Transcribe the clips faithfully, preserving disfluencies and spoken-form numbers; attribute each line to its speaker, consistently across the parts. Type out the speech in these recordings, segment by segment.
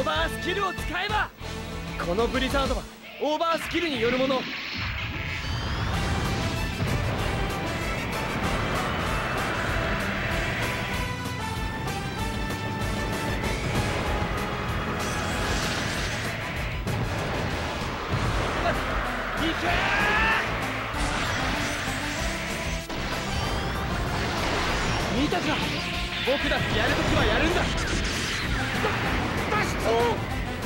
Speaker 1: ーバースキルを使えばこのブリザードはオーバースキルによるもの。見たか、僕だってやるときはやるんだ。だ脱出を。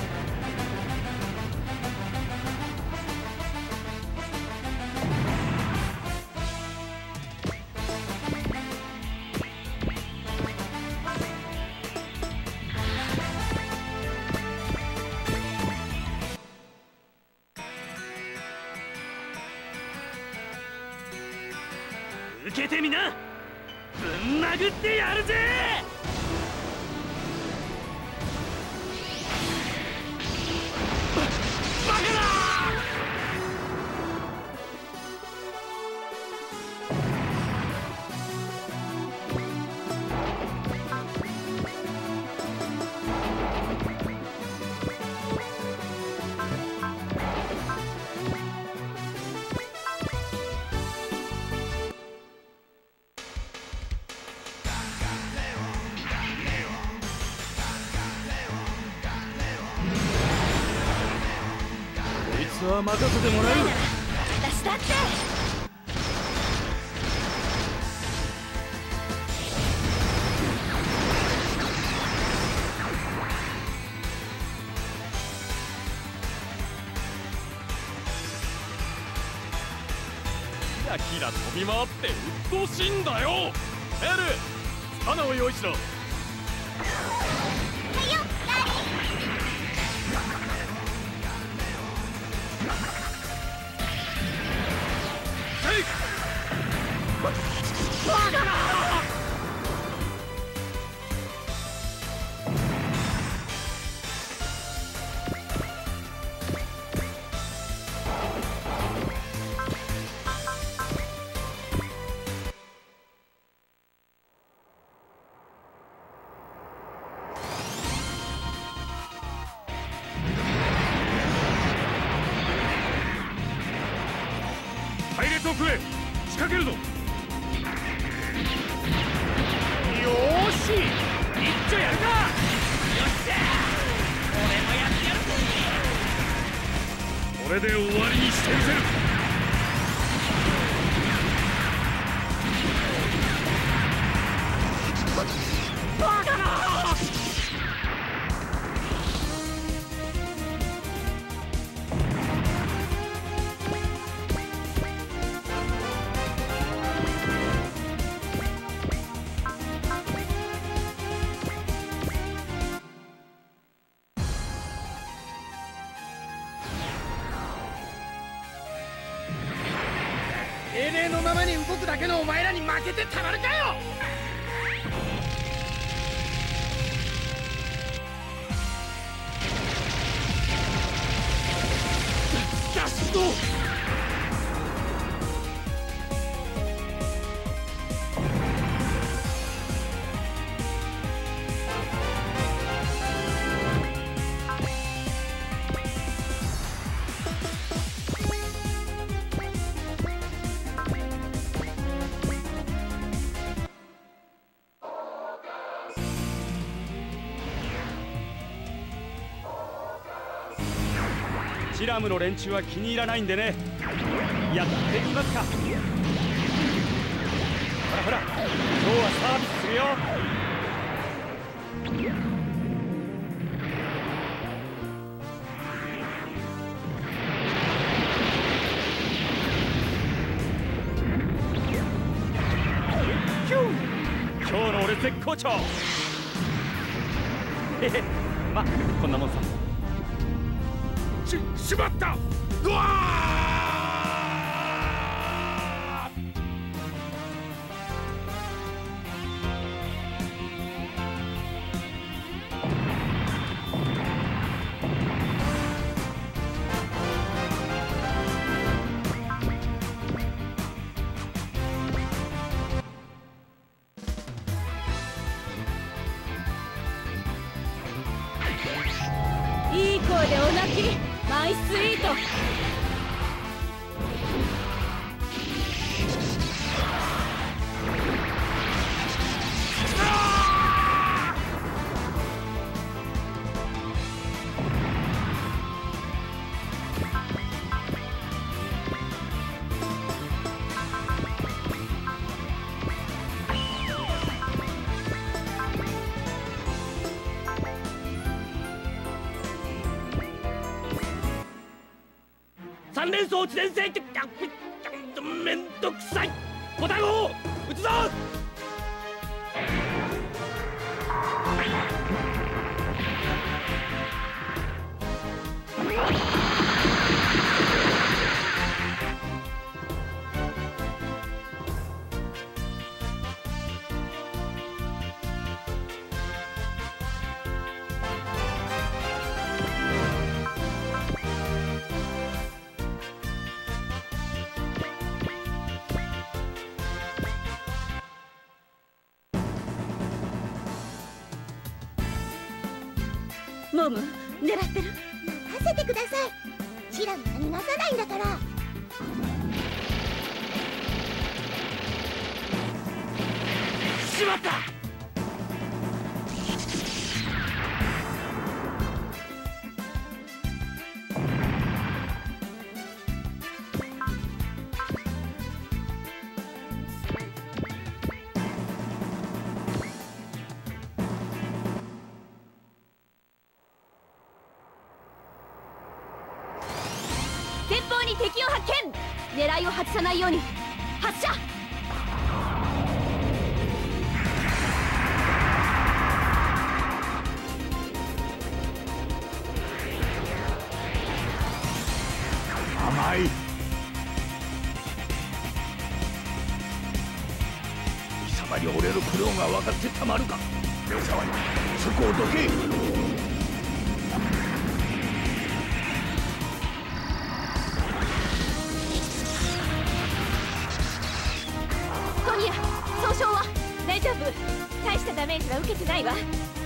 Speaker 1: 受けてみな。ぶん殴ってやるぜ。バカだ。は任せてもらう。
Speaker 2: 私だって。
Speaker 1: キラキラ飛び回って鬱陶しいんだよ。エル、花を用意しろ。奥へ仕掛けるぞ。よーし、一丁やるか。よっしゃ、俺もやってやるぜ。これで終わりにしてみせる。バカな。命令のままに動くだけのお前らに負けてたまるかよ。脱出を。シラムの連中は気に入らないんでね。やってみますか。ほらほら、今日はサービスするよ。キュー、今日の俺絶好調。へへ、ま、こんなもんさ。し、しまった。うわ
Speaker 2: でお泣きマイスイート。
Speaker 1: 三連装地連戦ってめんどくさい。五対五撃つぞ。
Speaker 2: モム、狙ってる。
Speaker 3: 任せてください。チラムが逃がさないんだから。
Speaker 1: しまった。
Speaker 2: 前方に敵を発見。狙いを外さないように発射。
Speaker 1: 甘い。貴様に俺の苦労が分かってたまるか。目障り、そこをどけ。
Speaker 2: トニア、総称は大丈夫。大したダメージは受けてないわ。